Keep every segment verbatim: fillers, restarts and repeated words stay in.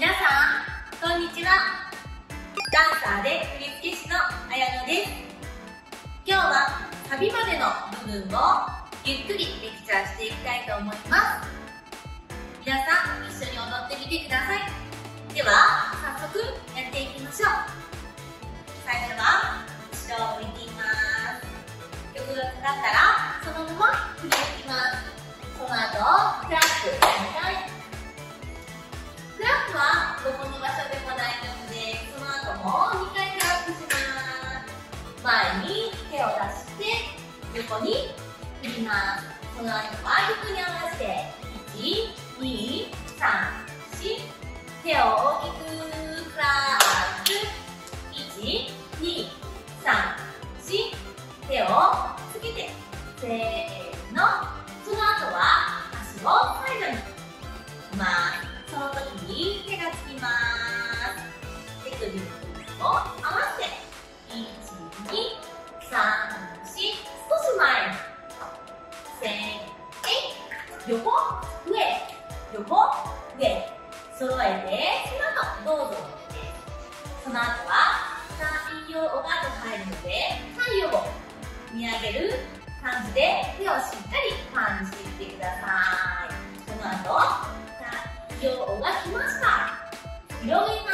皆さん、こんにちは。ダンサーで振付師のあやのです。今日はサビまでの部分をゆっくりレクチャーしていきたいと思います。皆さん、一緒に踊ってみてください。では、早速やっていきましょう。最初は後ろを向いています。曲がかかったらそのまま振り向きます。その後クラップにかい。クラップはどこの場所でも大丈夫です。その後もにかいクラップします。前に手を出して横に振ります。その後は横に合わせていち、に、さん、よん、手を大きくクラップ。いち、に、さん、よん、手をつけて、せーの。その後は足をサイドにします。その時に手がつきます。手首の動を合わせていち、に、さん、よん、少し前にせー横、上、横、上揃えて、その後どうぞです。その後は太陽が入るので太陽を見上げる感じで手をしっかりパンしていってください。その後、太陽が来ました。広げます。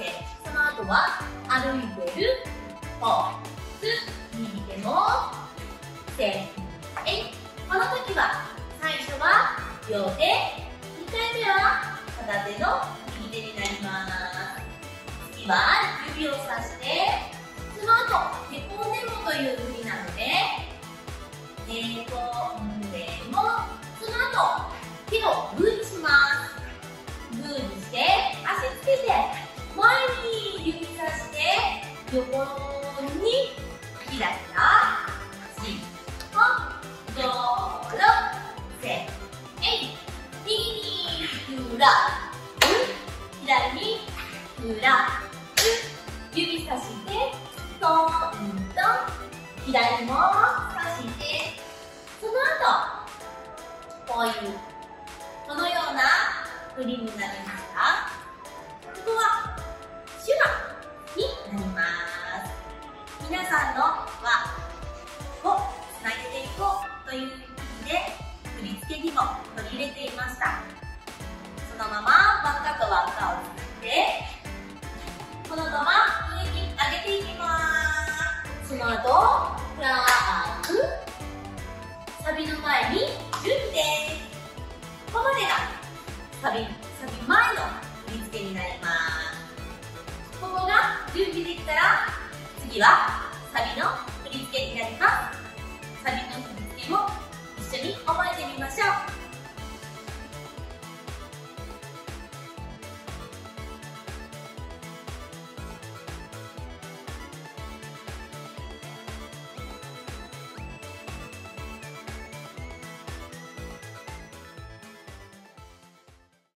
その後は歩いてるポーズ。右手もせーえい。この時は最初は両手、にかいめは片手の右手になります。次は指をさして、その後へこんでもという振りなので、へこんでも、その後手をグーにします。グーにして足つけて前に指さして横に開いたしほどろせえい。右にフラップ、左にフラップ。指さしてトントン、左もさして、その後こういうこのような振りになりました。ここは手話になります。皆さんの輪をつなげていこうという意味で振り付けにも取り入れていました。そのまま輪っかと輪っかを作って、このまま上に上げていきます。その後クラップ。サビの前に準備です。ここまでがサビ、サビ前の振り付けになります。ここが準備できたら、次はサビの振り付けになります。サビの振り付けも一緒に覚えてみましょう。